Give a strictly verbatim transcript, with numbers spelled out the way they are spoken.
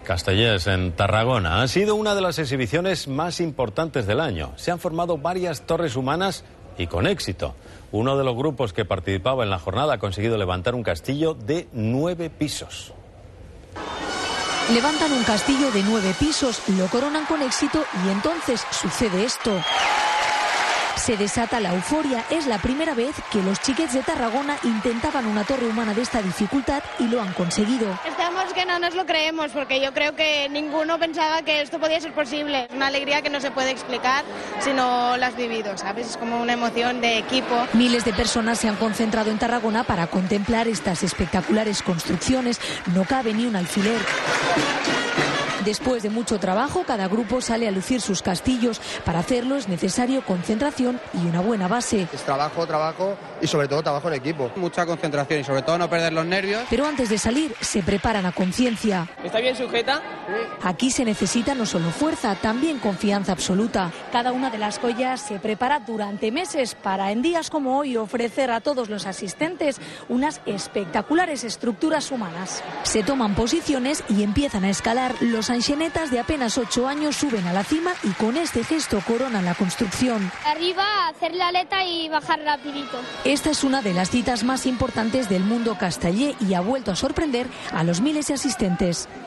Castellers, en Tarragona, ha sido una de las exhibiciones más importantes del año. Se han formado varias torres humanas y con éxito. Uno de los grupos que participaba en la jornada ha conseguido levantar un castillo de nueve pisos. Levantan un castillo de nueve pisos, lo coronan con éxito y entonces sucede esto. Se desata la euforia. Es la primera vez que los chiquets de Tarragona intentaban una torre humana de esta dificultad y lo han conseguido. Estamos que no nos lo creemos, porque yo creo que ninguno pensaba que esto podía ser posible. Es una alegría que no se puede explicar si no la has vivido, ¿sabes? Es como una emoción de equipo. Miles de personas se han concentrado en Tarragona para contemplar estas espectaculares construcciones. No cabe ni un alfiler. Después de mucho trabajo, cada grupo sale a lucir sus castillos. Para hacerlo es necesario concentración y una buena base. Es trabajo, trabajo y sobre todo trabajo en equipo. Mucha concentración y sobre todo no perder los nervios. Pero antes de salir se preparan a conciencia. ¿Está bien sujeta? Aquí se necesita no solo fuerza, también confianza absoluta. Cada una de las joyas se prepara durante meses para en días como hoy ofrecer a todos los asistentes unas espectaculares estructuras humanas. Se toman posiciones y empiezan a escalar. Los anxenetas de apenas ocho años suben a la cima y con este gesto coronan la construcción. Arriba, hacer la aleta y bajar rapidito. Esta es una de las citas más importantes del mundo casteller y ha vuelto a sorprender a los miles de asistentes.